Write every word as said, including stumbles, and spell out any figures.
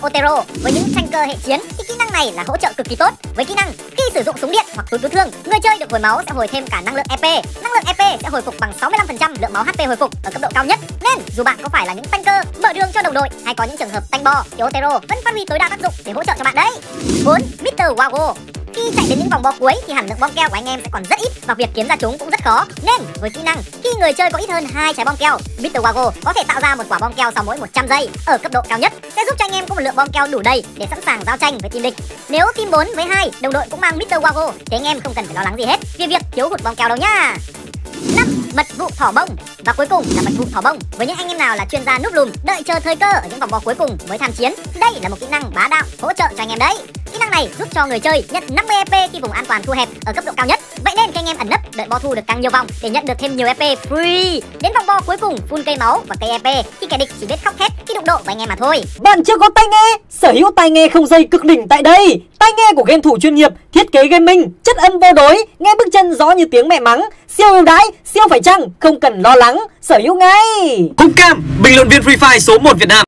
Otero. Với những tanker hệ chiến thì kỹ năng này là hỗ trợ cực kỳ tốt. Với kỹ năng khi sử dụng súng điện hoặc túi cứu thương, người chơi được hồi máu sẽ hồi thêm cả năng lượng e pê. Năng lượng e pê sẽ hồi phục bằng sáu mươi lăm phần trăm lượng máu hát pê hồi phục ở cấp độ cao nhất. Nên dù bạn có phải là những tanker mở đường cho đồng đội hay có những trường hợp tanh bo thì Otero vẫn phát huy tối đa tác dụng để hỗ trợ cho bạn đấy. bốn. mít tơ Wago. Khi chạy đến những vòng bo cuối thì hàm lượng bom keo của anh em sẽ còn rất ít và việc kiếm ra chúng cũng rất khó. Nên với kỹ năng khi người chơi có ít hơn hai trái bom keo, mít tơ Wago có thể tạo ra một quả bom keo sau mỗi một trăm giây ở cấp độ cao nhất, sẽ giúp cho anh em có một lượng bom keo đủ đầy để sẵn sàng giao tranh với team địch. Nếu team bốn với hai đồng đội cũng mang mít tơ Wago thì anh em không cần phải lo lắng gì hết về việc thiếu hụt bom keo đâu nhá. năm. Mật vụ thỏ bông. Và cuối cùng là mật vụ thỏ bông. Với những anh em nào là chuyên gia núp lùm đợi chờ thời cơ ở những vòng bo cuối cùng mới tham chiến, đây là một kỹ năng bá đạo hỗ trợ cho anh em đấy. Kỹ năng này giúp cho người chơi nhận năm mươi e pê khi vùng an toàn thu hẹp ở cấp độ cao nhất. Vậy nên khi anh em ẩn nấp đợi bo thu được càng nhiều vòng để nhận được thêm nhiều e pê free. Đến vòng bo cuối cùng full cây máu và cây e pê thì kẻ địch chỉ biết khóc thét khi đụng độ với anh em mà thôi. Bạn chưa có tai nghe? Sở hữu tai nghe không dây cực đỉnh tại đây. Tai nghe của game thủ chuyên nghiệp, thiết kế gaming, chất âm vô đối, nghe bước chân rõ như tiếng mẹ mắng, siêu ưu đãi, siêu phải chăng, không cần lo lắng, sở hữu ngay. Hùng Cam, bình luận viên Free Fire số một Việt Nam.